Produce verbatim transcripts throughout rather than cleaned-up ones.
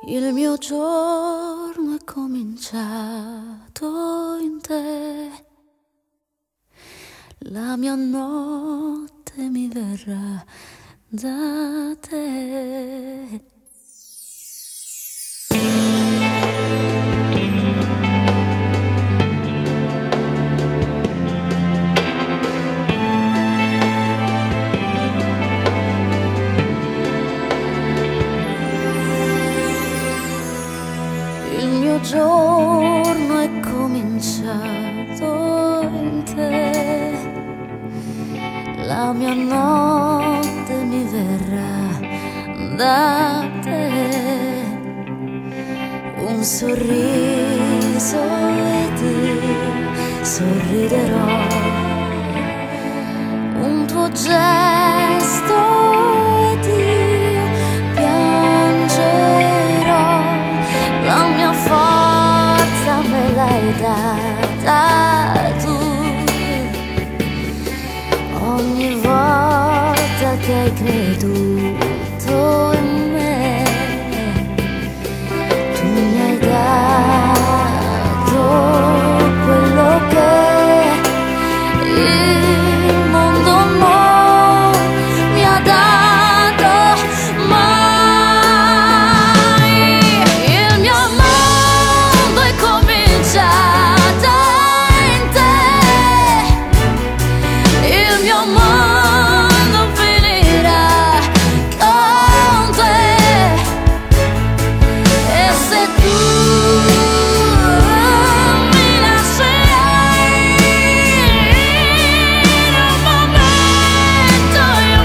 Il mio giorno è cominciato in te, la mia notte mi verrà da te. Il mio giorno è cominciato in te, la mia notte mi verrà da te. Un sorriso e ti sorriderò, un tuo gesto e ti piangerò. La mia forza me l'hai data tu, ogni volta che hai creduto in me, tu mi hai dato quello che il mondo non mi ha dato mai. Il mio mondo è cominciato in te, il mio mondo finirà con te. E se tu mi lascerai in un momento, io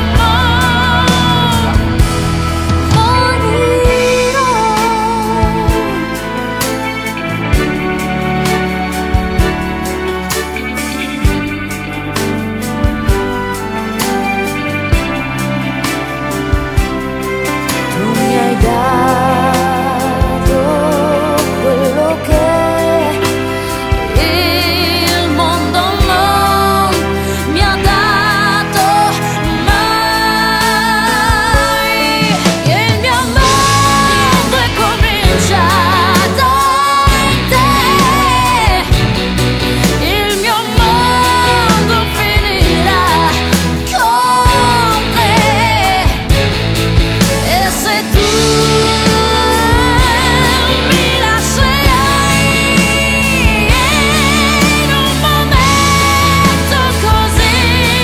morirò. Tu mi hai dato quello che il mondo non mi ha dato mai. Il mio mondo è cominciato in te, il mio mondo finirà con te. E se tu mi lascerai in un momento così,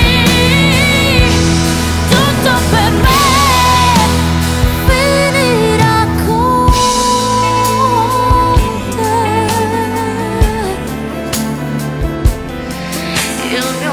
tutto per me finirà con te. Il